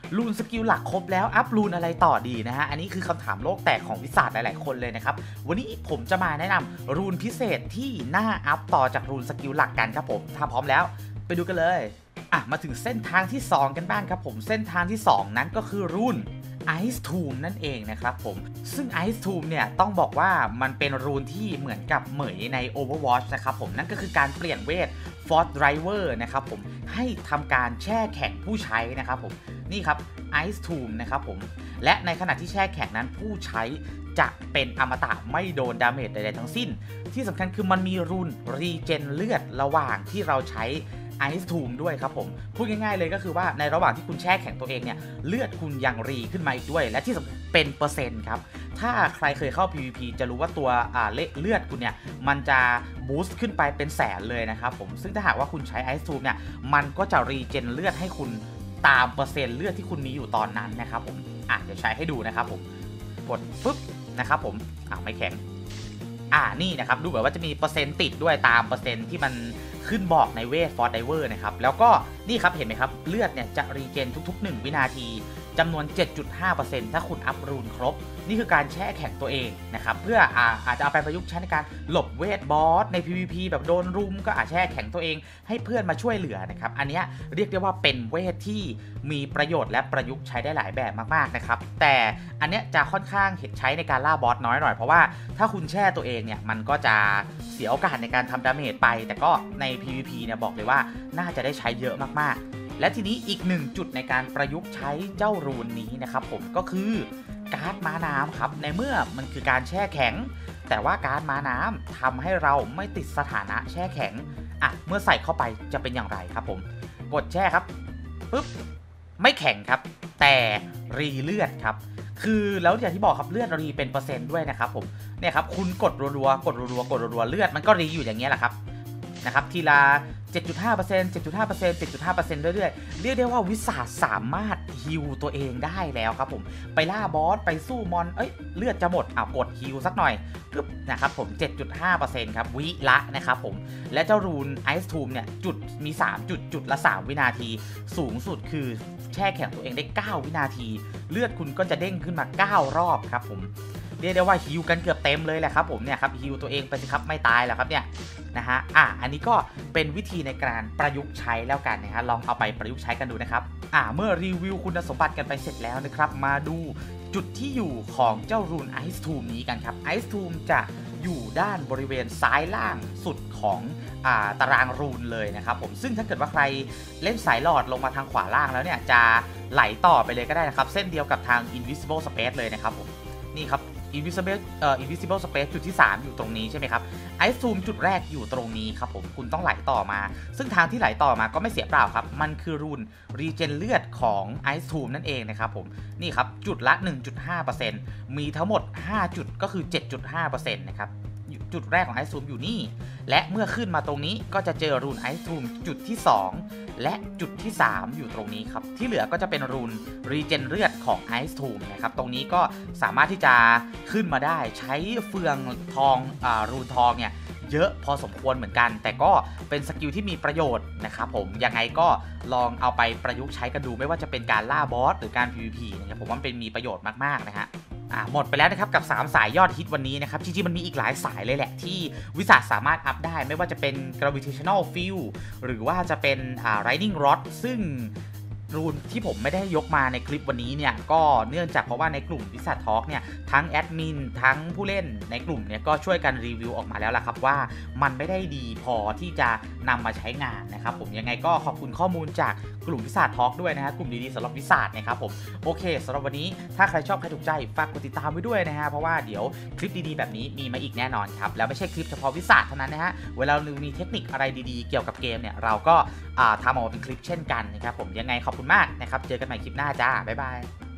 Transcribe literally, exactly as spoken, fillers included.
รูนสกิลหลักครบแล้วอัพรูนอะไรต่อดีนะฮะอันนี้คือคำถามโลกแตกของวิสาหลายๆคนเลยนะครับวันนี้ผมจะมาแนะนำรูนพิเศษที่น่าอัพต่อจากรูนสกิลหลักกันครับผมถ้าพร้อมแล้วไปดูกันเลยอ่ะมาถึงเส้นทางที่สองกันบ้างครับผมเส้นทางที่สองนั้นก็คือรูนIce Tomb นั่นเองนะครับผมซึ่ง Ice Tomb เนี่ยต้องบอกว่ามันเป็นรูนที่เหมือนกับเหมยใน Overwatch นะครับผมนั่นก็คือการเปลี่ยนเวท Force Driver นะครับผมให้ทำการแช่แข็งผู้ใช้นะครับผมนี่ครับ Ice Tomb นะครับผมและในขณะที่แช่แข็งนั้นผู้ใช้จะเป็นอมตะไม่โดนดาเมจใดๆทั้งสิ้นที่สำคัญคือมันมีรูนรีเจนเลือดระหว่างที่เราใช้Ice Tomb ด้วยครับผมพูดง่ายๆเลยก็คือว่าในระหว่างที่คุณแช่แข็งตัวเองเนี่ยเลือดคุณยังรีขึ้นมาอีกด้วยและที่สำคัญเป็นเปอร์เซ็นต์ครับถ้าใครเคยเข้า พี วี พี จะรู้ว่าตัวอ่าเลือดคุณเนี่ยมันจะบูสต์ขึ้นไปเป็นแสนเลยนะครับผมซึ่งถ้าหากว่าคุณใช้ Ice Tomb เนี่ยมันก็จะรีเจนเลือดให้คุณตามเปอร์เซ็นต์เลือดที่คุณมีอยู่ตอนนั้นนะครับผมอ่ะเดี๋ยวใช้ให้ดูนะครับผมกดปุ๊บนะครับผมอ่ะไม่แข็งอ่านี่นะครับดูแบบว่าจะมีเปอร์เซ็นต์ติดด้วยตามเปอร์เซ็นต์ที่มันขึ้นบอกในเวท Force Diver นะครับแล้วก็นี่ครับเห็นไหมครับเลือดเนี่ยจะรีเจนทุกๆหนึ่งวินาทีจำนวน เจ็ดจุดห้าเปอร์เซ็นต์ ถ้าคุณอัพรูนครบนี่คือการแช่แข็งตัวเองนะครับเพื่ออาอาจจะเอาไปประยุกต์ใช้ในการหลบเวทบอสใน พี วี พี แบบโดนรุมก็อาจแช่แข็งตัวเองให้เพื่อนมาช่วยเหลือนะครับอันนี้เรียกได้ว่าเป็นเวทที่มีประโยชน์และประยุกต์ใช้ได้หลายแบบมากๆนะครับแต่อันนี้จะค่อนข้างเห็นใช้ในการล่าบอสน้อยหน่อยเพราะว่าถ้าคุณแช่ตัวเองเนี่ยมันก็จะเสียโอกาสในการทำดาเมจไปแต่ก็ใน พี วี พี เนี่ยบอกเลยว่าน่าจะได้ใช้เยอะมากๆและทีนี้อีกหนึ่งจุดในการประยุกต์ใช้เจ้ารูนนี้นะครับผมก็คือการ์ดม้าน้ำครับในเมื่อมันคือการแช่แข็งแต่ว่าการ์ดม้าน้ำทำให้เราไม่ติดสถานะแช่แข็งอ่ะเมื่อใส่เข้าไปจะเป็นอย่างไรครับผมกดแช่ครับปึ๊บไม่แข็งครับแต่รีเลือดครับคือแล้วอย่างที่บอกครับเลือดรีเป็นเปอร์เซ็นต์ด้วยนะครับผมเนี่ยครับคุณกดรัวๆกดรัวๆกดรัวๆเลือดมันก็รีอยู่อย่างเงี้ยแหละครับนะครับทีละ เจ็ดจุดห้าเปอร์เซ็นต์ เจ็ดจุดห้าเปอร์เซ็นต์ เจ็ดจุดห้าเปอร์เซ็นต์ เรื่อยๆเรียกได้ว่าวิสาสามารถฮีลตัวเองได้แล้วครับผมไปล่าบอสไปสู้มอนเอ้ยเลือดจะหมดอ่ะกดฮีลสักหน่อยปึ๊บนะครับผม เจ็ดจุดห้าเปอร์เซ็นต์ ครับวิละนะครับผมและเจ้ารูน Ice Tomb เนี่ยจุดมีสามจุดจุดละสามวินาทีสูงสุดคือแช่แข็งตัวเองได้เก้าวินาทีเลือดคุณก็จะเด้งขึ้นมาเก้ารอบครับผมเรียกได้ว่าฮิวกันเกือบเต็มเลยแหละครับผมเนี่ยครับฮิวตัวเองไปสิครับไม่ตายแล้วครับเนี่ยนะฮะอ่ะอันนี้ก็เป็นวิธีในการประยุกต์ใช้แล้วกันนะฮะลองเอาไปประยุกต์ใช้กันดูนะครับอ่ะเมื่อรีวิวคุณสมบัติกันไปเสร็จแล้วนะครับมาดูจุดที่อยู่ของเจ้ารูน Ice Tomb นี้กันครับ Ice Tomb จะอยู่ด้านบริเวณซ้ายล่างสุดของอ่าตารางรูนเลยนะครับผมซึ่งถ้าเกิดว่าใครเล่นสายหลอดลงมาทางขวาล่างแล้วเนี่ยจะไหลต่อไปเลยก็ได้นะครับเส้นเดียวกับทาง Invisible Space เลยนะครับผมนี่ครับInvisible เอ่อ Invisible Space จุดที่สามอยู่ตรงนี้ใช่ไหมครับ Ice Tomb จุดแรกอยู่ตรงนี้ครับผมคุณต้องไหลต่อมาซึ่งทางที่ไหลต่อมาก็ไม่เสียเปล่าครับมันคือรูนรีเจนเลือดของ Ice Tomb นั่นเองนะครับผมนี่ครับจุดละ หนึ่งจุดห้าเปอร์เซ็นต์ มีทั้งหมดห้าจุดก็คือ เจ็ดจุดห้าเปอร์เซ็นต์ นะครับจุดแรกของ Ice Tomb อยู่นี่และเมื่อขึ้นมาตรงนี้ก็จะเจอรูน Ice Tomb จุดที่สองและจุดที่สามอยู่ตรงนี้ครับที่เหลือก็จะเป็นรูนรีเจนเลือดของ Ice Tomb นะครับตรงนี้ก็สามารถที่จะขึ้นมาได้ใช้เฟืองทองอ่ารูนทองเนี่ยเยอะพอสมควรเหมือนกันแต่ก็เป็นสกิลที่มีประโยชน์นะครับผมยังไงก็ลองเอาไปประยุกต์ใช้กันดูไม่ว่าจะเป็นการล่าบอสหรือการ พี วี พี นะครับผมว่ามันเป็นมีประโยชน์มากๆนะฮะอ่าหมดไปแล้วนะครับกับสามสายยอดฮิตวันนี้นะครับจริงๆมันมีอีกหลายสายเลยแหละที่วิสาสามารถอัพได้ไม่ว่าจะเป็น gravitational field หรือว่าจะเป็นอ่า lightning rod ซึ่งรูนที่ผมไม่ได้ยกมาในคลิปวันนี้เนี่ยก็เนื่องจากเพราะว่าในกลุ่มวิสาทอล์กเนี่ยทั้งแอดมินทั้งผู้เล่นในกลุ่มเนี่ยก็ช่วยกันรีวิวออกมาแล้วล่ะครับว่ามันไม่ได้ดีพอที่จะนำมาใช้งานนะครับผมยังไงก็ขอบคุณข้อมูลจากกลุ่มวิสาทอล์กด้วยนะฮะกลุ่มดีๆสำหรับวิสาทนะครับผมโอเคสำหรับวันนี้ถ้าใครชอบใครถูกใจฝากกดติดตามไว้ด้วยนะฮะเพราะว่าเดี๋ยวคลิปดีๆแบบนี้มีมาอีกแน่นอนครับแล้วไม่ใช่คลิปเฉพาะวิสาทเท่านั้นนะฮะเวลาเรามีเทคนิคอะไรดีๆเกี่ยวกับเกมเนี่ยเราก็ทำออกมาเป็นคลิปเช่นกันนะครับผมยังไงขอบคุณมากนะครับเจอกันใหม่คลิปหน้าจ้าบ๊ายบาย